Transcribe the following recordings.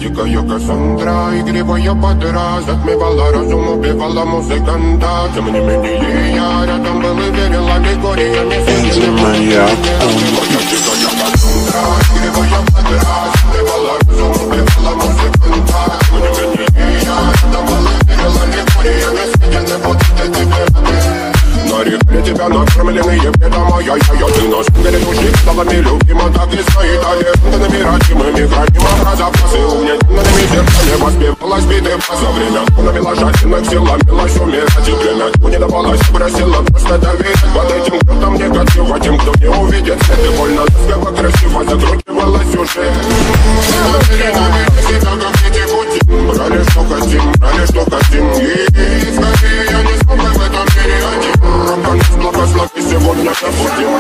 дикая Кассандра, игривая подра, затмевала разум, убивала музыканта. Тем не менее я рядом был и верил аллегориями. Моя дикая Кассандра, игривая подра, затмевала разум, убивала музыканта. Тем не менее я рядом был и верил аллегориями. Съедены вот эти тебе. Нарекли тебя накормленные бредом, ай-яй-яй. Ты наш грядущий столами любима, так и стоит талентами родимыми, храним образов и угнетенными сердцами. Воспевалась биты за время, навела жадных сил, ломилась умирать. И время не давалось, просила просто давить. Под этим кто-то негатива, тем, кто не увидит свет. И больно ласково, красиво закручивала сюжет. Намеренно себя, как дети пути. Брали, что хотим, брали, что хотим. И скорее я не смог в этом мире один. Рок-н благослови сегодня забудем.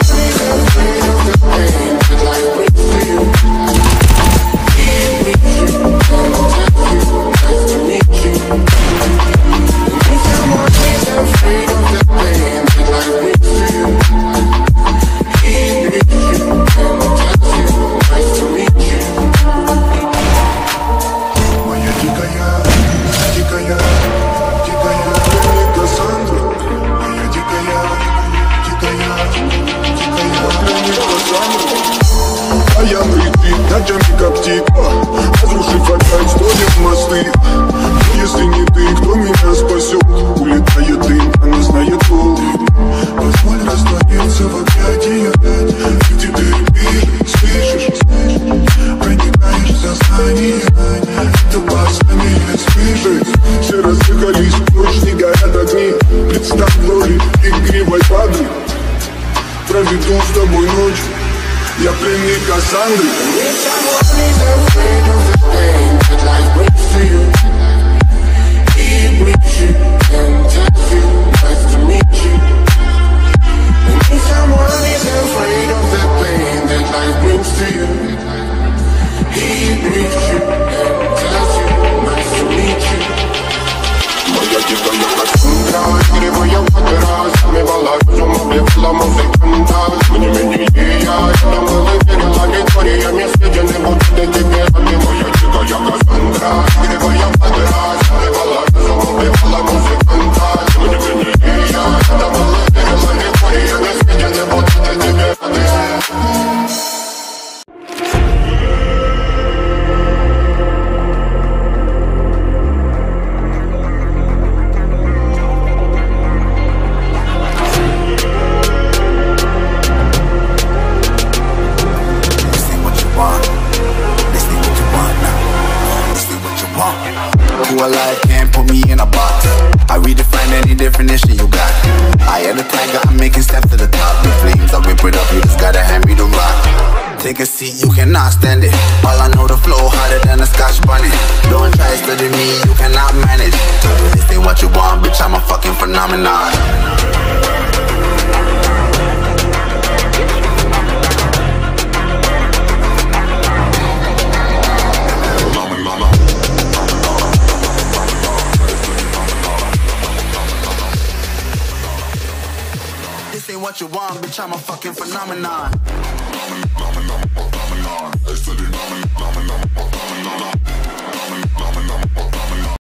Ночами коптит, разрушив опять столик мосты. Если не ты, кто меня спасет? Улетает дым, она знает пол. Позволь раствориться в объятиях. Где ты репишь, слышишь? Проникаешь в сознание. Это баснями слышишь? Все разъехались, ночь не горят огни. Представь в роли игривой падры. Проведу с тобой ночь. Я пленник Кассандры. Alive can't put me in a box. I redefine any definition you got. I am the tiger, I'm making steps to the top. The flames, I whip it up, you just gotta hand me the rock. Take a seat, you cannot stand it. All I know, the flow harder than a Scotch bunny. Don't try study me, you cannot manage. This ain't what you want, bitch, I'm a fucking phenomenon. This ain't what you want, bitch, I'm a fucking phenomenon.